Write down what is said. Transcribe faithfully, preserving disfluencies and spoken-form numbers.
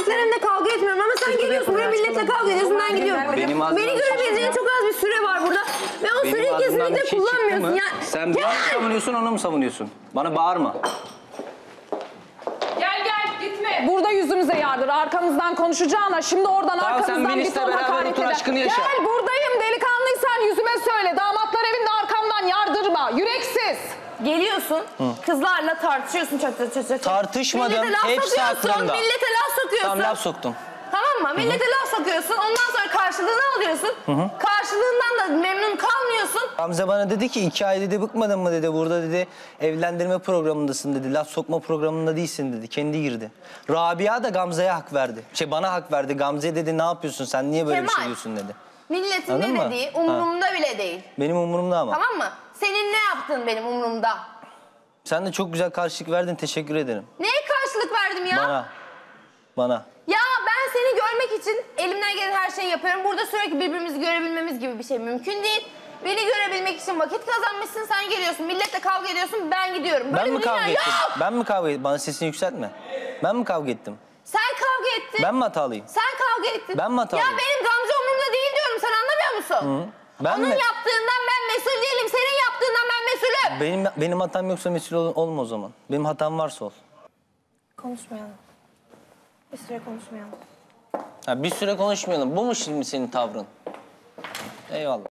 gördüklerimde kavga etmiyorum ama sen geliyorsun buraya milletle kavga ediyorsun, ben gidiyorum. Benim Beni görebileceğin çok az bir süre var burada ve o süreyi kesinlikle şey kullanmıyorsun. Ya, sen beni mi savunuyorsun, onu mu savunuyorsun? Bana bağırma. Gel gel gitme. Burada yüzümüze yardır. Arkamızdan konuşacağına şimdi oradan Tamam, sen arkamızdan bir Melis'le ton beraber hakaret otur, eder. aşkını yaşa. Gel buradayım, delikanlıysan yüzüme söyle. Damatlar evinde arkamdan yardırma. Yüreksiz. geliyorsun kızlarla tartışıyorsun çat çat çat çat. Tartışmadım, Millete laf hepsi sokuyorsun, aklımda. millete laf sokuyorsun. Tamam, laf soktum. Tamam mı? Millete laf sokuyorsun. Ondan sonra karşılığını alıyorsun. Karşılığından da memnun kalmıyorsun. Gamze bana dedi ki iki ay dedi bıkmadın mı dedi. Burada dedi evlendirme programındasın dedi. Laf sokma programında değilsin dedi. Kendi girdi. Rabia da Gamze'ye hak verdi. Şey bana hak verdi. Gamze dedi ne yapıyorsun sen niye böyle bir şey Kemal, diyorsun dedi. Milletin Anladın ne mı? dediği umurumda bile değil. Benim umurumda ama. Tamam mı? Senin ne yaptın benim umurumda. Sen de çok güzel karşılık verdin, teşekkür ederim. Neye karşılık verdim ya? Bana. Bana. Ya ben seni görmek için elimden gelen her şeyi yapıyorum. Burada sürekli birbirimizi görebilmemiz gibi bir şey mümkün değil. Beni görebilmek için vakit kazanmışsın, sen geliyorsun. Milletle kavga ediyorsun, ben gidiyorum. Böyle Ben mi bir dünya kavga ettim? yok. Ben mi kavga ettim? Bana sesini yükseltme. Ben mi kavga ettim? Sen kavga ettin. Ben mi hatalıyım? Sen kavga ettin. Ben mi hatalıyım? Ya benim Gamze umurumda değil diyorum, sen anlamıyor musun? Hı. Ben Onun mi? yaptığından ben mesul değilim, senin yaptığından ben mesulüm. Benim benim hatam yoksa mesul ol, olma o zaman. Benim hatam varsa ol. Konuşmayalım. Bir süre konuşmayalım. Ha, bir süre konuşmayalım. Bu mu şimdi senin tavrın? Eyvallah.